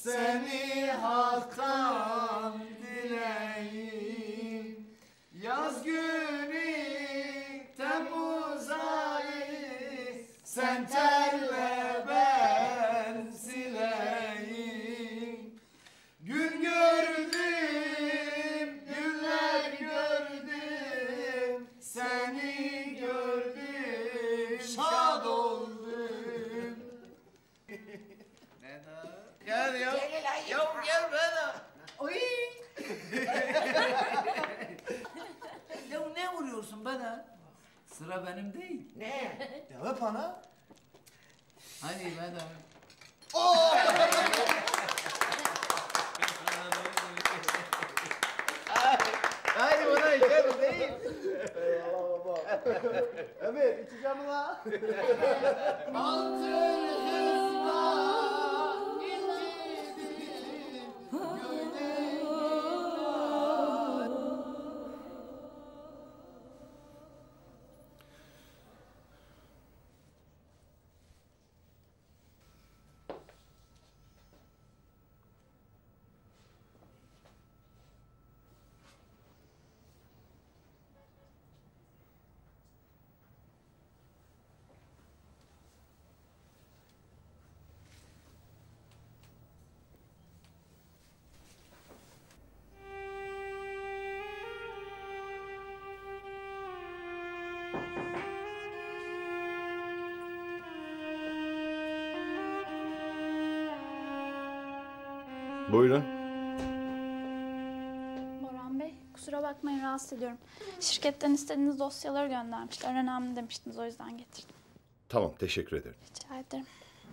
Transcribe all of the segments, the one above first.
seni halktan dileyim. Yaz günü Temmuz ayı, sen terle ben sileyim. Gün gördüm, günler gördüm, seni gördüm, şad oldum. Gel ya. Gel bana. Oy. Ya ne vuruyorsun bana? Sıra benim değil. Ne? Cevap ana. Hadi bana. Hadi bana içerim değil. Evet, içeceğim la. Altın hızla incidim, gönlüm. Buyurun. Boran Bey, kusura bakmayın rahatsız ediyorum. Şirketten istediğiniz dosyaları göndermişler. Önemli demiştiniz, o yüzden getirdim. Tamam, teşekkür ederim. Rica ederim.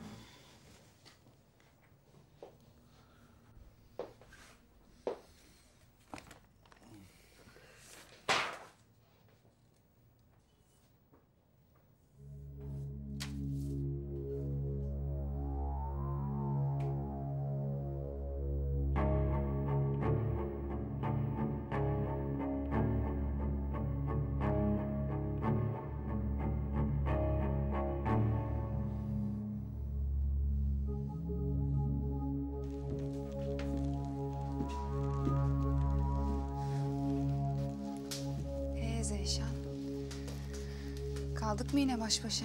Zeyşan. Kaldık mı yine baş başa?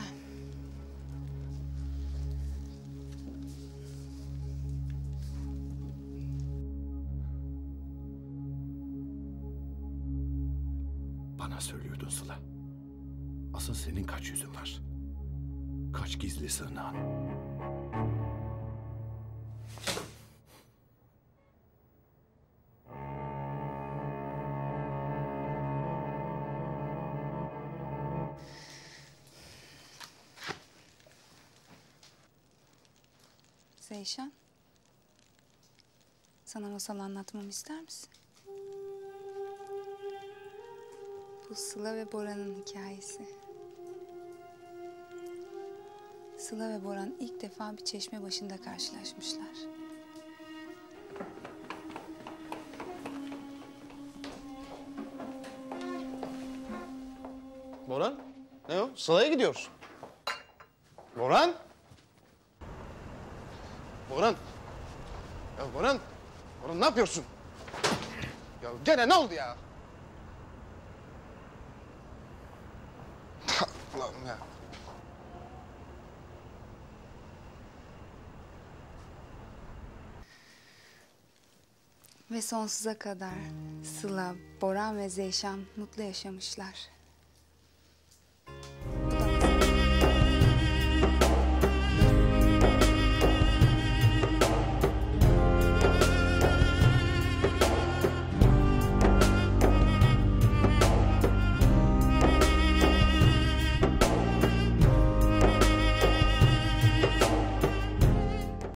Bana söylüyordun Sıla. Asıl senin kaç yüzün var? Kaç gizli sığınağın? Zeyşan. Sana masal anlatmamı ister misin? Bu Sıla ve Boran'ın hikayesi. Sıla ve Boran ilk defa bir çeşme başında karşılaşmışlar. Boran, ne o? Sıla'ya gidiyoruz. Boran? Boran. Ya Boran. Boran ne yapıyorsun? Ya gene ne oldu ya? Allah'ım ya. Ve sonsuza kadar Sıla, Boran ve Zeyşan mutlu yaşamışlar.